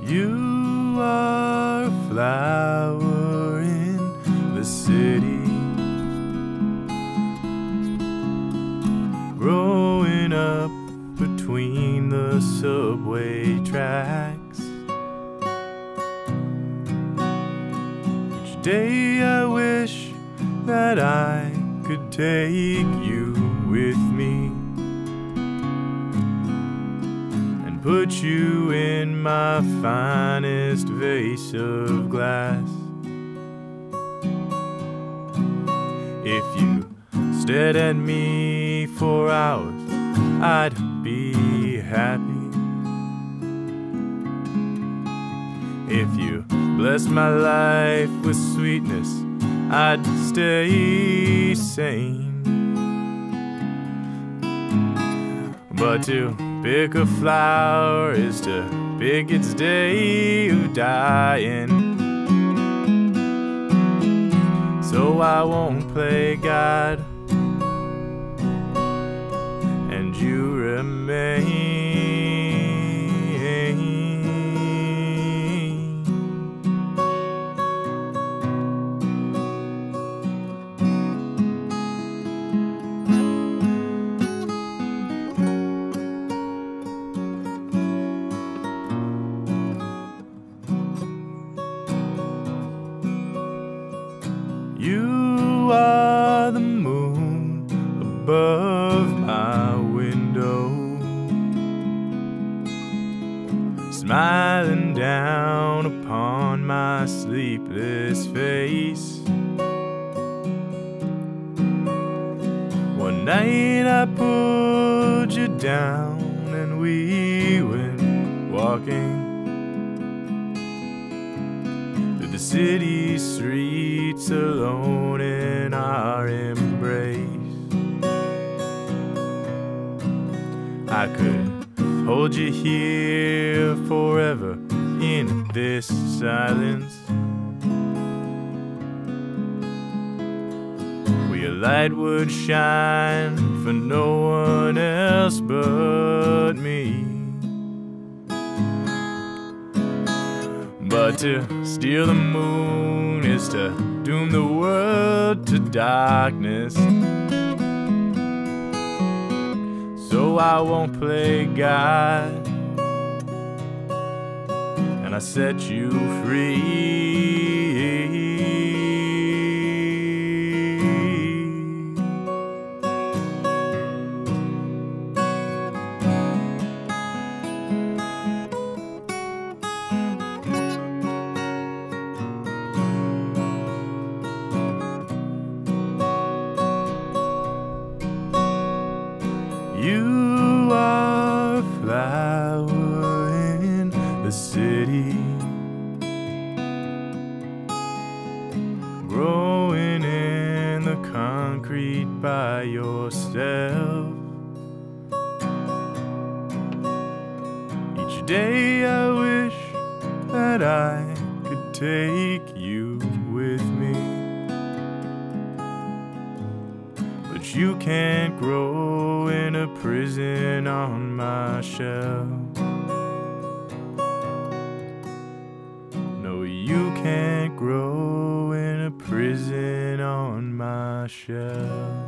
You are a flower in the city, growing up between the subway tracks. Each day I wish that I could take you with me and put you in my finest vase of glass. If you stared at me for hours, I'd be happy. If you blessed my life with sweetness, I'd stay sane. But to pick a flower is to pick its day of dying. So I won't play God, and you remain. You are the moon above my window, smiling down upon my sleepless face. One night I pulled you down and we went walking through the city streets alone in our embrace. I could hold you here forever in this silence, where your light would shine for no one else but me. But to steal the moon is to doom the world to darkness. So I won't play God, and I set you free. You are a flower in the city, growing in the concrete by yourself. Each day I wish that I could take you with me, but you can't grow in a prison on my shelf. No, you can't grow in a prison on my shelf.